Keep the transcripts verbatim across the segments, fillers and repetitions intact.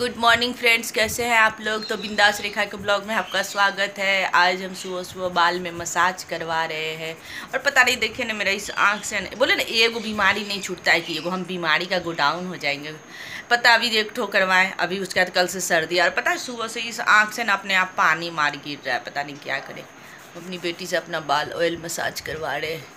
Good morning friends, कैसे हैं आप लोग। तो बिंदास रेखा के ब्लॉग में आपका स्वागत है। आज हम सुबह सुबह बाल में मसाज करवा रहे हैं और पता नहीं, देखिए ना, मेरा इस आँख से बोले ना एगो बीमारी नहीं छूटता है कि एगो हम बीमारी का गोडाउन हो जाएंगे। पता अभी एक ठो करवाएं, अभी उसके बाद कल से सर्दी, और पता है सुबह से इस आँख से ना अपने आप पानी मार गिर रहा है, पता नहीं क्या करें। अपनी बेटी से अपना बाल ऑयल मसाज करवा रहे हैं।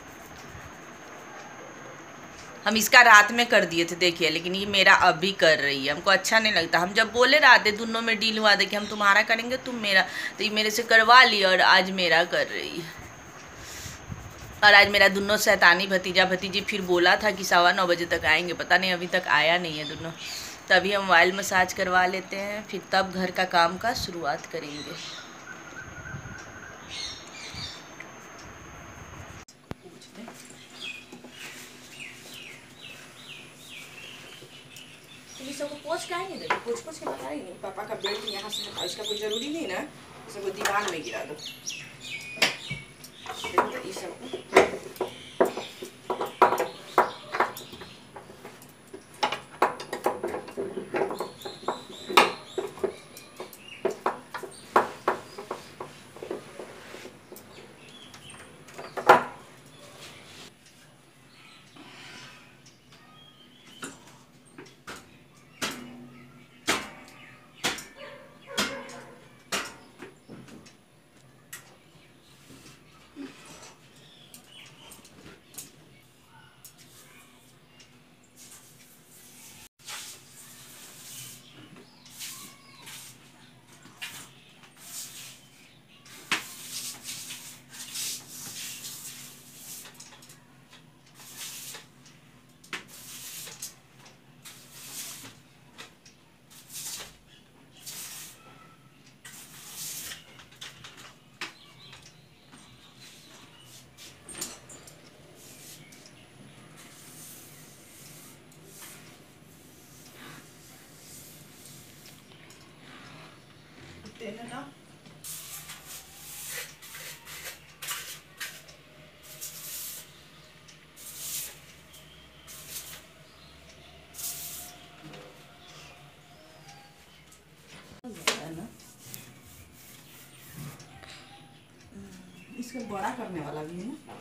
हम इसका रात में कर दिए थे देखिए, लेकिन ये मेरा अभी कर रही है। हमको अच्छा नहीं लगता। हम जब बोले रात दोनों में डील हुआ था कि हम तुम्हारा करेंगे तुम मेरा, तो ये मेरे से करवा ली और आज मेरा कर रही है। और आज मेरा दोनों शैतानी भतीजा भतीजी फिर बोला था कि सवा नौ बजे तक आएंगे, पता नहीं अभी तक आया नहीं है दोनों। तभी हम ऑयल मसाज करवा लेते हैं, फिर तब घर का काम का शुरुआत करेंगे। सबको पोछ का नहीं देते, पोछ पोछ के लगाई नहीं। पापा का बेल्ट यहाँ से हटा, इसका कोई जरूरी नहीं ना, इसको दीवार में गिरा दो। देखो तो इस सबको देना ना। इसको बड़ा करने वाला भी है ना।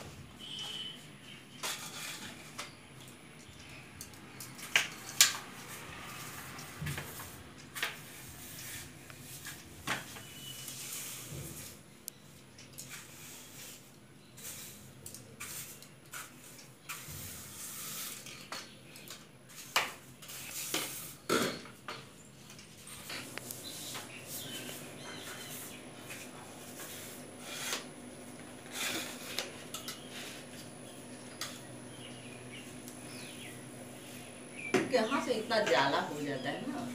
यहाँ से इतना जाला हो जाता है ना।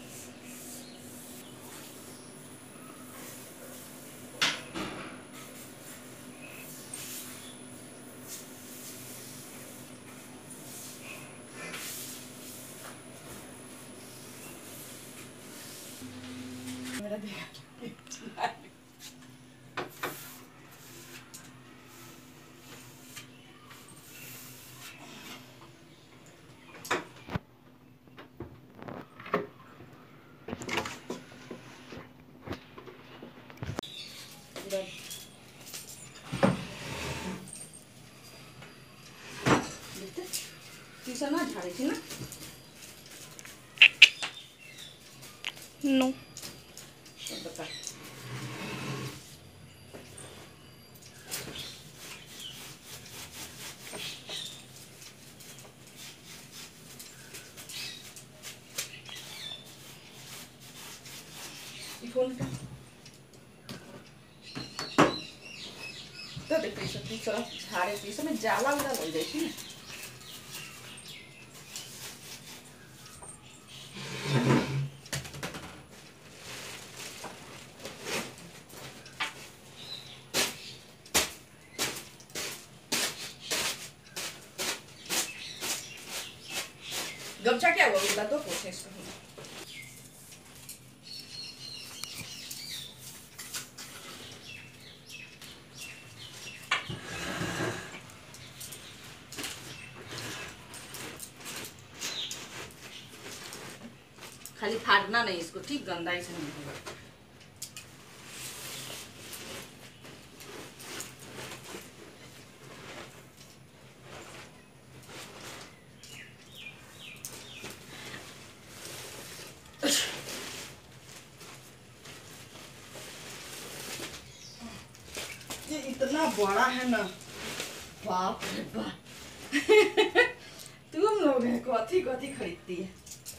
मेरा ना झाड़ी थी ना। नो बता फोन का तो देखिए सब सब झाड़े थी, इसमें जाला वाला लग जाती है। गमछा क्या हुआ, बता तो पूछे इसको। खाली फाड़ना नहीं इसको, ठीक गंदा इसे नहीं होगा। ये इतना बड़ा है ना, बाप रे बाप। तुम लोग हैं कथी कथी खरीदती है।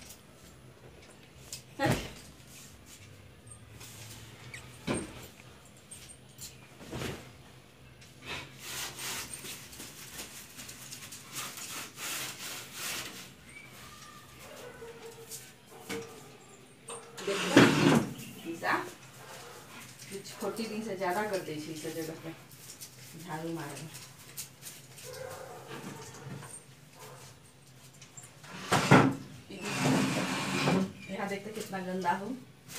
छोटी दिन से ज्यादा कर दी इस जगह पे झाड़ू मारे। यहाँ देखते कितना गंदा हो।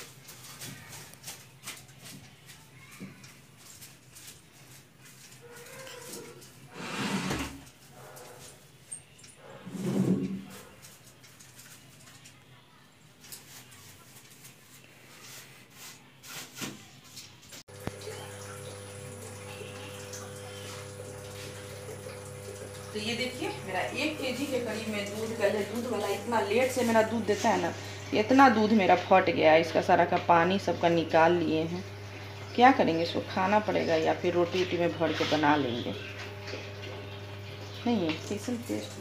तो ये देखिए मेरा एक केजी के करीब में दूध, पहले दूध वाला इतना लेट से मेरा दूध देता है ना, इतना दूध मेरा फट गया है। इसका सारा का पानी सबका निकाल लिए हैं। क्या करेंगे, इसको खाना पड़ेगा या फिर रोटी वोटी में भर के बना लेंगे। नहीं है कैसन टेस्ट।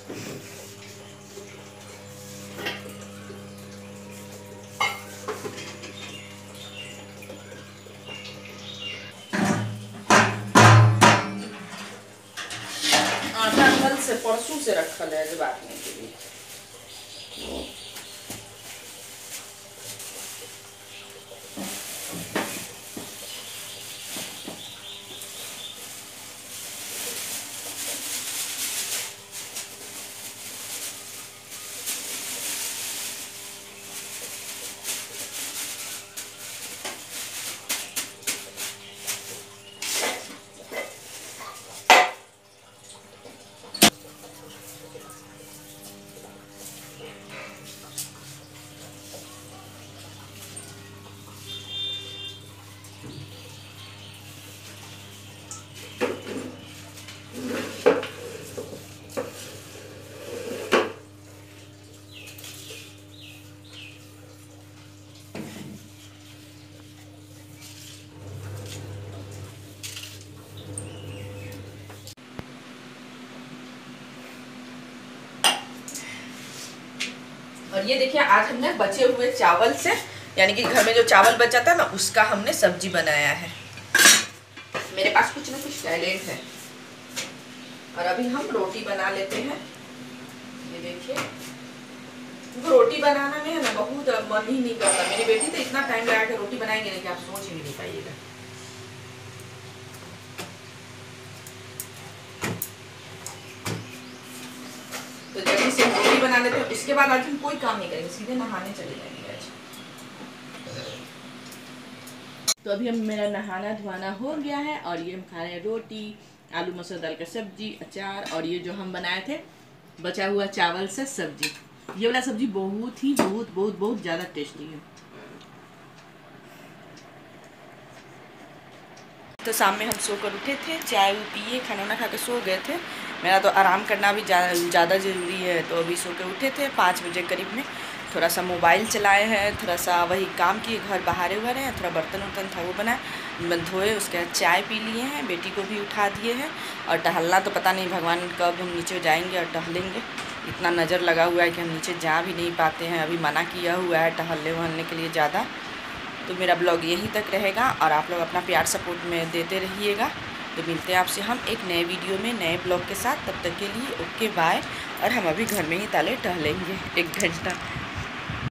कल से परसों से रखल है बांटने के लिए। और ये देखिए आज हमने बचे हुए चावल से, यानी कि घर में जो चावल बचा था ना उसका हमने सब्जी बनाया है। मेरे पास कुछ ना कुछ टैलेंट है। और अभी हम रोटी बना लेते हैं। ये देखिए रोटी बनाना में है ना बहुत मन ही नहीं करता। मेरी बेटी तो इतना टाइम लगा के रोटी बनाएंगे ना कि आप सोच ही नहीं पाइएगा। तो जल्दी से रोटी बना लेते हैं। इसके बाद आज हम कोई काम नहीं करेंगे, सीधे नहाने चले जाएंगे आज। तो अभी हम मेरा नहाना धोना हो गया है और ये हम खा रहे हैं रोटी, आलू मसूर दाल का सब्जी, अचार और ये जो हम बनाए थे बचा हुआ चावल से सब्जी। ये वाला सब्जी बहुत ही बहुत बहुत बहुत ज़्यादा टेस्टी है। तो शाम में हम सोकर उठे थे, चाय पिए, खाना वाना खा के सो गए थे। मेरा तो आराम करना भी ज़्यादा ज़रूरी है। तो अभी सो के उठे थे पाँच बजे करीब में, थोड़ा सा मोबाइल चलाए हैं, थोड़ा सा वही काम किए, घर बाहर हुए हैं, थोड़ा बर्तन वर्तन था वो बनाए धोए, उसके बाद चाय पी लिए हैं, बेटी को भी उठा दिए हैं। और टहलना तो पता नहीं भगवान कब हम नीचे जाएंगे और टहलेंगे। इतना नज़र लगा हुआ है कि हम नीचे जा भी नहीं पाते हैं। अभी मना किया हुआ है टहलने वहलने के लिए ज़्यादा। तो मेरा ब्लॉग यहीं तक रहेगा और आप लोग अपना प्यार सपोर्ट में देते रहिएगा। तो मिलते हैं आपसे हम एक नए वीडियो में नए ब्लॉग के साथ। तब तक के लिए ओके बाय। और हम अभी घर में ही ताले टहलेंगे एक घंटा।